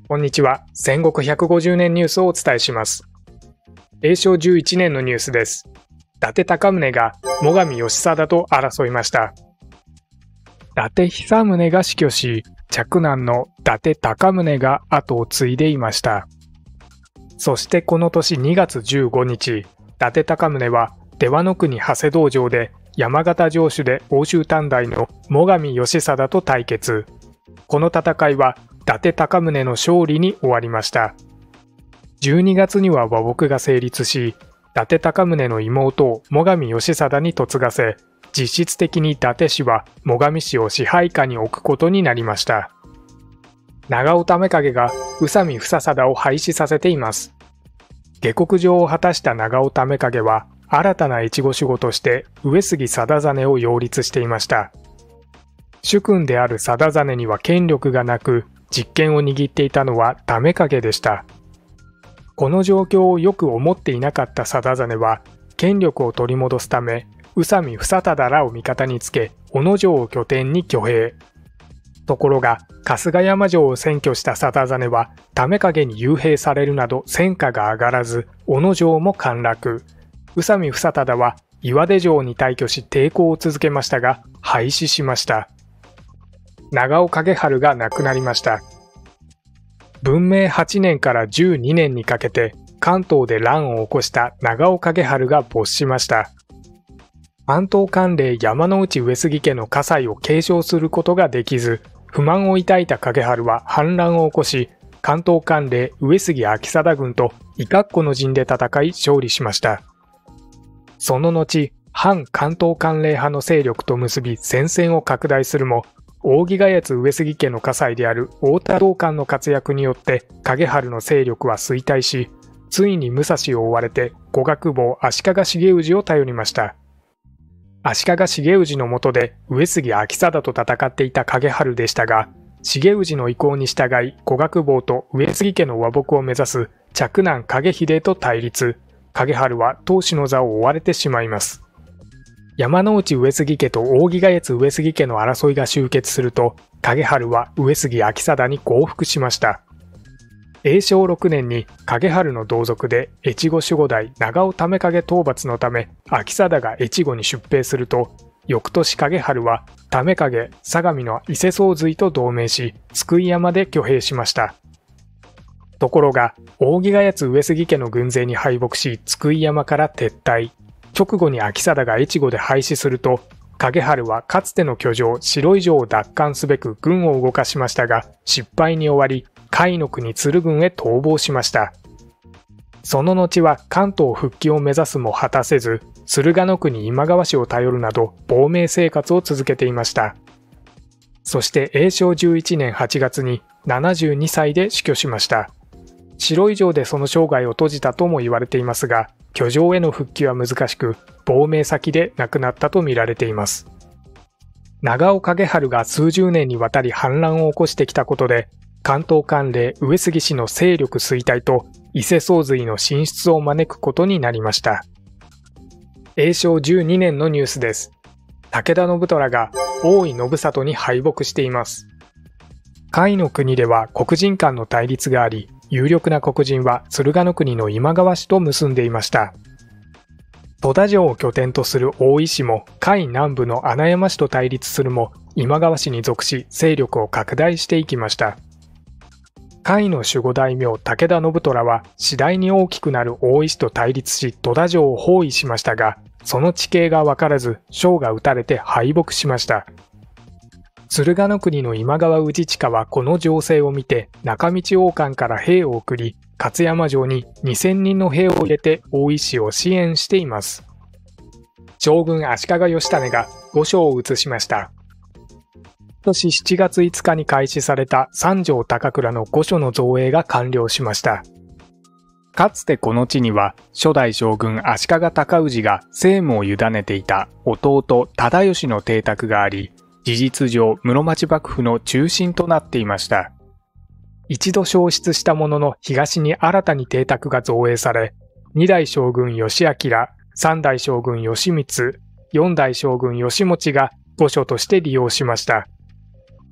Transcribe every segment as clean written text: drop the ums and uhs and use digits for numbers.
こんにちは。戦国150年ニュースをお伝えします。永正11年のニュースです。伊達高宗が最上義貞と争いました。伊達久宗が死去し、嫡男の伊達高宗が後を継いでいました。そしてこの年2月15日、伊達高宗は出羽の国長谷道場で山形城主で奥州短大の最上義貞と対決。この戦いは伊達高宗の勝利に終わりました。12月には和睦が成立し、伊達高宗の妹を最上義貞に嫁がせ、実質的に伊達氏は最上氏を支配下に置くことになりました。長尾為景が宇佐美房貞を廃止させています。下克上を果たした長尾為景は、新たな越後守護として上杉貞実を擁立していました。主君である貞実には権力がなく、実権を握っていたのは為景でした。この状況をよく思っていなかった貞実は、権力を取り戻すため、宇佐美房忠らを味方につけ、小野城を拠点に挙兵。ところが、春日山城を占拠した貞実は、為景に幽閉されるなど戦果が上がらず、小野城も陥落。宇佐美房忠は岩出城に退去し抵抗を続けましたが、敗死しました。長尾景春が亡くなりました。文明8年から12年にかけて関東で乱を起こした長尾景春が没しました。関東管領山内上杉家の家裁を継承することができず、不満を抱いた景春は反乱を起こし、関東管領上杉昭貞軍と伊賀っ子の陣で戦い勝利しました。その後、反関東管領派の勢力と結び戦線を拡大するも、扇ヶ谷上杉家の家裁である太田道灌の活躍によって景春の勢力は衰退し、ついに武蔵を追われて後学坊足利重氏を頼りました。足利重氏の下で上杉昭貞と戦っていた景春でしたが、重氏の意向に従い後学坊と上杉家の和睦を目指す嫡男景秀と対立。景春は当主の座を追われてしまいます。山内上杉家と扇ヶ谷上杉家の争いが終結すると、景春は上杉昭貞に降伏しました。永正6年に景春の同族で越後守護代長尾為景討伐のため昭貞が越後に出兵すると、翌年景春は為景、相模の伊勢宗瑞と同盟し、津久井山で挙兵しました。ところが扇ヶ谷上杉家の軍勢に敗北し、津久井山から撤退。直後に昭貞が越後で敗死すると、景春はかつての居城白井城を奪還すべく軍を動かしましたが、失敗に終わり、甲斐の国鶴郡へ逃亡しました。その後は関東復帰を目指すも果たせず、敦賀の国今川氏を頼るなど亡命生活を続けていました。そして永正11年8月に72歳で死去しました。白井城でその生涯を閉じたとも言われていますが、居城への復帰は難しく、亡命先で亡くなったと見られています。長尾景春が数十年にわたり反乱を起こしてきたことで、関東管領上杉氏の勢力衰退と伊勢宗瑞の進出を招くことになりました。永正12年のニュースです。武田信虎が大井信里に敗北しています。甲斐の国では黒人間の対立があり、有力な黒人は敦賀の国の今川氏と結んでいました。戸田城を拠点とする大井氏も甲斐南部の穴山氏と対立するも、今川氏に属し勢力を拡大していきました。甲斐の守護大名武田信虎は次第に大きくなる大井氏と対立し、戸田城を包囲しましたが、その地形が分からず将が討たれて敗北しました。敦賀の国の今川氏親はこの情勢を見て中道王冠から兵を送り、勝山城に2000人の兵を入れて大井氏を支援しています。将軍足利義胤が御所を移しました。今年7月5日に開始された三条高倉の御所の造営が完了しました。かつてこの地には初代将軍足利尊氏が政務を委ねていた弟忠義の邸宅があり、事実上室町幕府の中心となっていました。一度消失したものの東に新たに邸宅が造営され、二代将軍義明、三代将軍義満、四代将軍義持が御所として利用しました。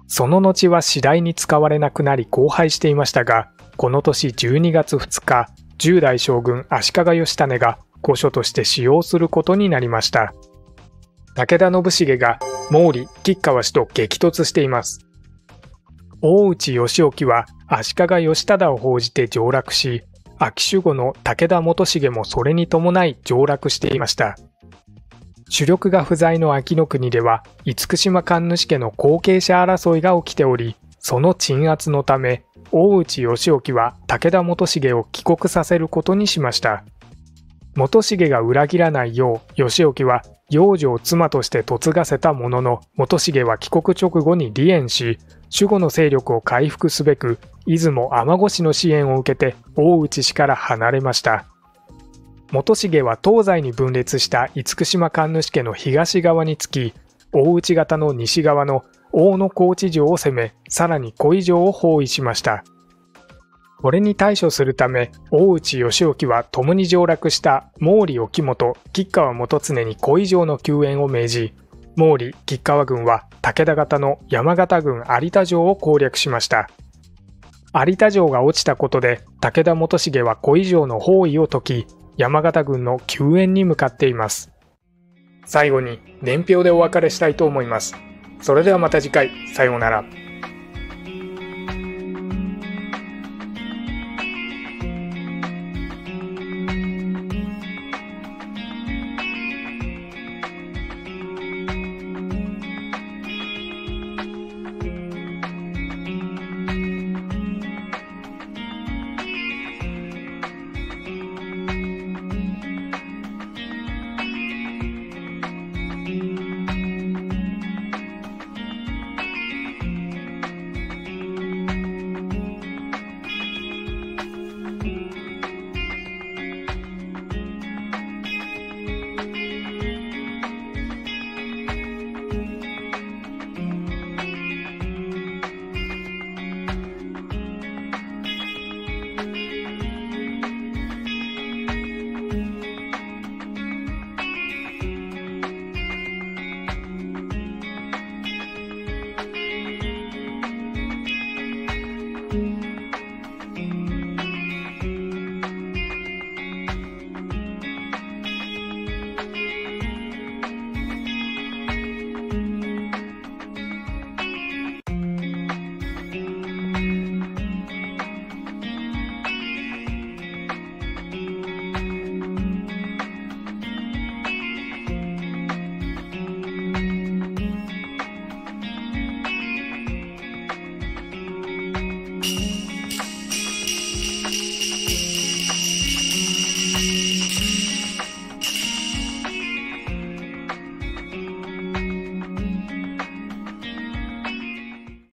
その後は次第に使われなくなり荒廃していましたが、この年12月2日、10代将軍足利義稙が御所として使用することになりました。武田信繁が毛利吉川氏と激突しています。大内義興は足利義忠を報じて上洛し、秋守護の武田元重もそれに伴い上洛していました。主力が不在の秋の国では、厳島神主家の後継者争いが起きており、その鎮圧のため、大内義興は武田元重を帰国させることにしました。元重が裏切らないよう、義興は養女を妻として嫁がせたものの、元重は帰国直後に離縁し、守護の勢力を回復すべく、出雲尼子の支援を受けて大内氏から離れました。元重は東西に分裂した厳島神主家の東側につき、大内方の西側の大野高知城を攻め、さらに小井城を包囲しました。これに対処するため、大内義興は共に上洛した毛利興元、吉川元常に小井城の救援を命じ、毛利吉川軍は武田方の山形軍有田城を攻略しました。有田城が落ちたことで、武田元重は小井城の包囲を解き、山形軍の救援に向かっています。最後に年表でお別れしたいと思います。それではまた次回、さようなら。